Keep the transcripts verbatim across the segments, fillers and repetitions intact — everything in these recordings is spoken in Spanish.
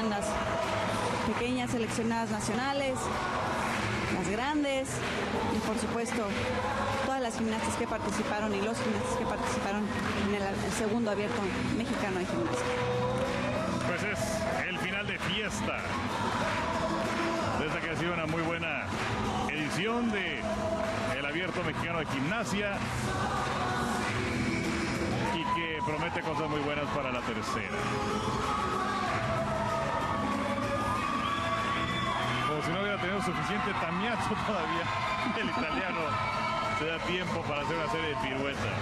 están las pequeñas seleccionadas nacionales, las grandes y por supuesto todas las gimnastas que participaron y los gimnastas que participaron en el, el segundo abierto mexicano de gimnasia. Pues es el final de fiesta de esta que ha sido una muy buena edición de el abierto mexicano de gimnasia y que promete cosas muy buenas para la tercera. Como si no hubiera tenido suficiente tamiazo todavía, el italiano se da tiempo para hacer una serie de piruetas.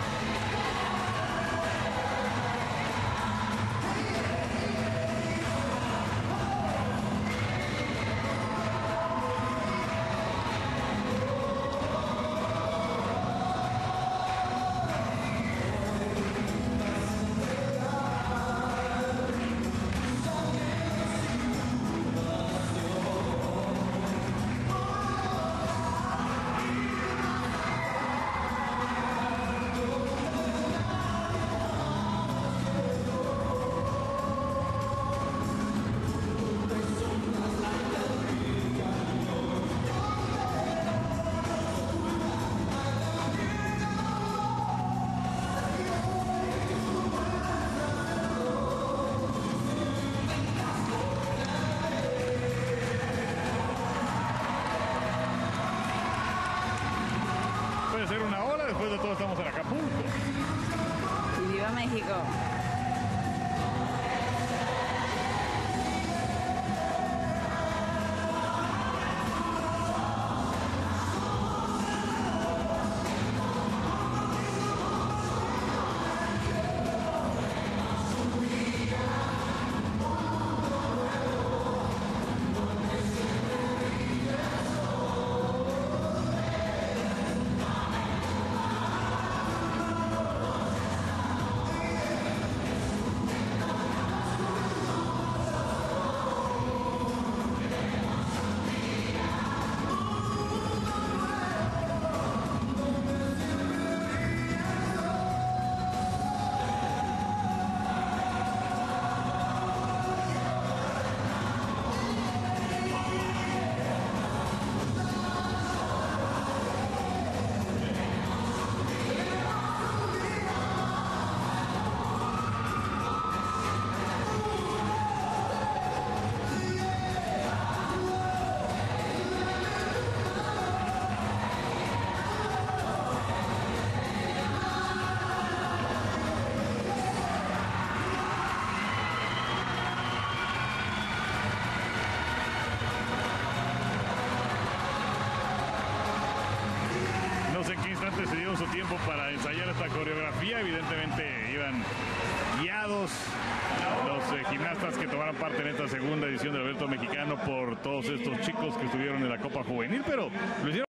Puede ser una ola, después de todo estamos en Acapulco. Y viva México. No sé en qué instante se dieron su tiempo para ensayar esta coreografía. Evidentemente iban guiados los eh, gimnastas que tomaron parte en esta segunda edición del abierto mexicano por todos estos chicos que estuvieron en la Copa Juvenil, pero lo hicieron